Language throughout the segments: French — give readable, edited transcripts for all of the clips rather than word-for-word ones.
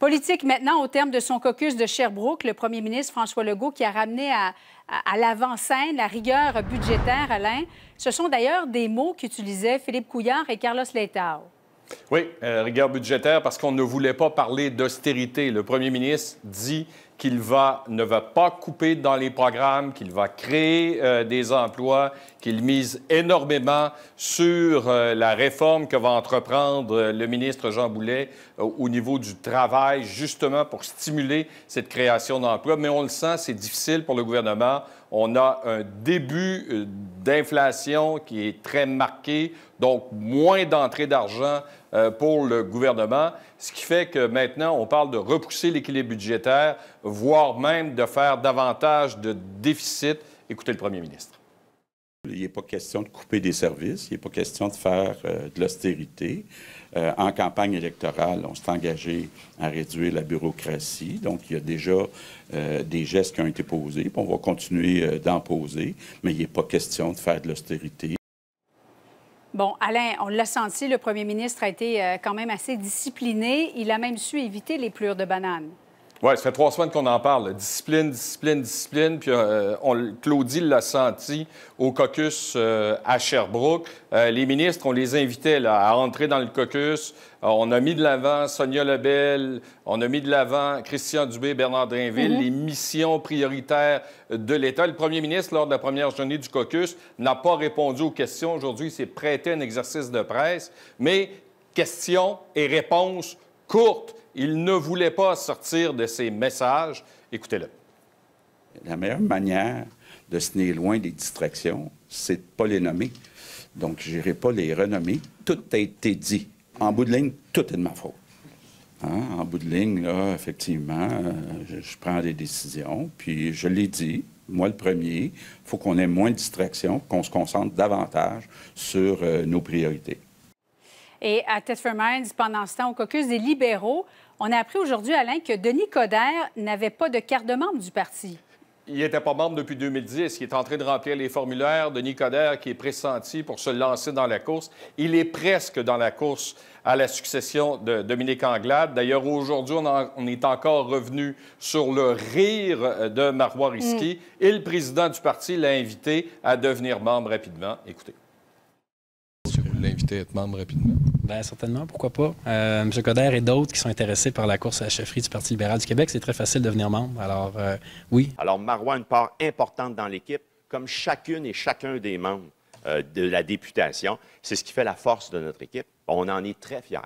Politique maintenant, au terme de son caucus de Sherbrooke, le premier ministre François Legault qui a ramené à l'avant-scène la rigueur budgétaire, Alain. Ce sont d'ailleurs des mots qu'utilisaient Philippe Couillard et Carlos Letao. Oui, rigueur budgétaire parce qu'on ne voulait pas parler d'austérité. Le premier ministre dit qu'il ne va pas couper dans les programmes, qu'il va créer des emplois, qu'il mise énormément sur la réforme que va entreprendre le ministre Jean Boulet au niveau du travail, justement pour stimuler cette création d'emplois. Mais on le sent, c'est difficile pour le gouvernement. On a un début d'inflation qui est très marqué, donc moins d'entrée d'argent pour le gouvernement, ce qui fait que maintenant, on parle de repousser l'équilibre budgétaire, voire même de faire davantage de déficit. Écoutez le premier ministre. Il n'est pas question de couper des services, il n'est pas question de faire de l'austérité. En campagne électorale, on s'est engagé à réduire la bureaucratie. Donc, il y a déjà des gestes qui ont été posés, puis on va continuer d'en poser, mais il n'est pas question de faire de l'austérité. Bon, Alain, on l'a senti, le premier ministre a été quand même assez discipliné. Il a même su éviter les plures de bananes. Oui, ça fait 3 semaines qu'on en parle. Discipline, discipline, discipline. Puis Claudie l'a senti au caucus à Sherbrooke. Les ministres, on les invitait là, à entrer dans le caucus. On a mis de l'avant Sonia Lebel, on a mis de l'avant Christian Dubé, Bernard Drinville, les missions prioritaires de l'État. Le premier ministre, lors de la première journée du caucus, n'a pas répondu aux questions. Aujourd'hui, il s'est prêté à un exercice de presse. Mais questions et réponses courtes. Il ne voulait pas sortir de ses messages. Écoutez-le. La meilleure manière de se tenir loin des distractions, c'est de ne pas les nommer. Donc, je n'irai pas les renommer. Tout a été dit. En bout de ligne, tout est de ma faute. Hein? En bout de ligne, là, effectivement, je prends des décisions. Puis, je l'ai dit, moi le premier, il faut qu'on ait moins de distractions, qu'on se concentre davantage sur nos priorités. Et à Thetford Mines, pendant ce temps, au caucus des libéraux, on a appris aujourd'hui, Alain, que Denis Coderre n'avait pas de carte de membre du parti. Il n'était pas membre depuis 2010. Il est en train de remplir les formulaires. Denis Coderre, qui est pressenti pour se lancer dans la course, il est presque dans la course à la succession de Dominique Anglade. D'ailleurs, aujourd'hui, on est encore revenu sur le rire de Marois Risky. Et le président du parti l'a invité à devenir membre rapidement. Écoutez. Vous l'invitez à être membre rapidement? Bien, certainement, pourquoi pas. M. Coderre et d'autres qui sont intéressés par la course à la chefferie du Parti libéral du Québec, c'est très facile de devenir membre. Alors, oui. Alors, Marois a une part importante dans l'équipe, comme chacune et chacun des membres de la députation. C'est ce qui fait la force de notre équipe. On en est très fiers.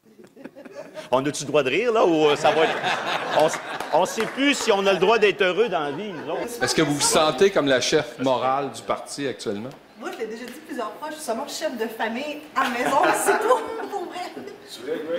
On a-tu le droit de rire, là, ou ça va être... On ne sait plus si on a le droit d'être heureux dans la vie, nous autres. Est-ce que vous vous sentez comme la chef morale du parti actuellement? Moi, je l'ai déjà dit plusieurs fois, je suis seulement chef de famille à la maison, c'est tout, pour vrai.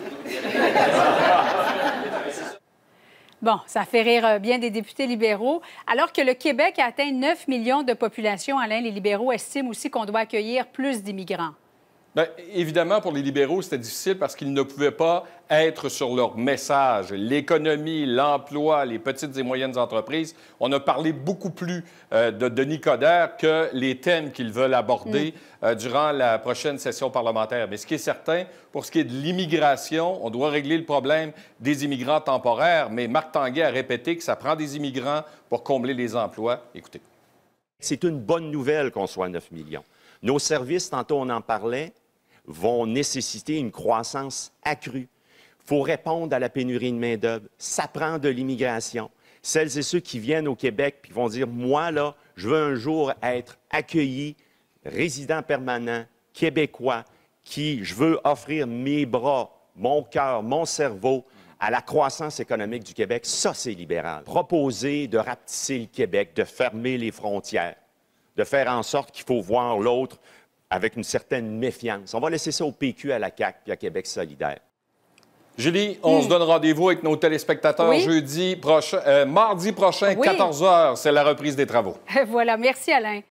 Bon, ça fait rire bien des députés libéraux. Alors que le Québec a atteint 9 millions de population, Alain, les libéraux estiment aussi qu'on doit accueillir plus d'immigrants. Bien, évidemment, pour les libéraux, c'était difficile parce qu'ils ne pouvaient pas être sur leur message. L'économie, l'emploi, les petites et moyennes entreprises. On a parlé beaucoup plus de Denis Coderre que les thèmes qu'ils veulent aborder durant la prochaine session parlementaire. Mais ce qui est certain, pour ce qui est de l'immigration, on doit régler le problème des immigrants temporaires. Mais Marc Tanguay a répété que ça prend des immigrants pour combler les emplois. Écoutez. C'est une bonne nouvelle qu'on soit à 9 millions. Nos services, tantôt on en parlait, vont nécessiter une croissance accrue. Il faut répondre à la pénurie de main-d'œuvre. Ça prend de l'immigration. Celles et ceux qui viennent au Québec puis vont dire, moi, là, je veux un jour être accueilli, résident permanent, québécois, je veux offrir mes bras, mon cœur, mon cerveau à la croissance économique du Québec. Ça, c'est libéral. Proposer de rapetisser le Québec, de fermer les frontières, de faire en sorte qu'il faut voir l'autre avec une certaine méfiance. On va laisser ça au PQ, à la CAQ puis à Québec solidaire. Julie, on se donne rendez-vous avec nos téléspectateurs mardi prochain, 14 h. C'est la reprise des travaux. Voilà. Merci, Alain.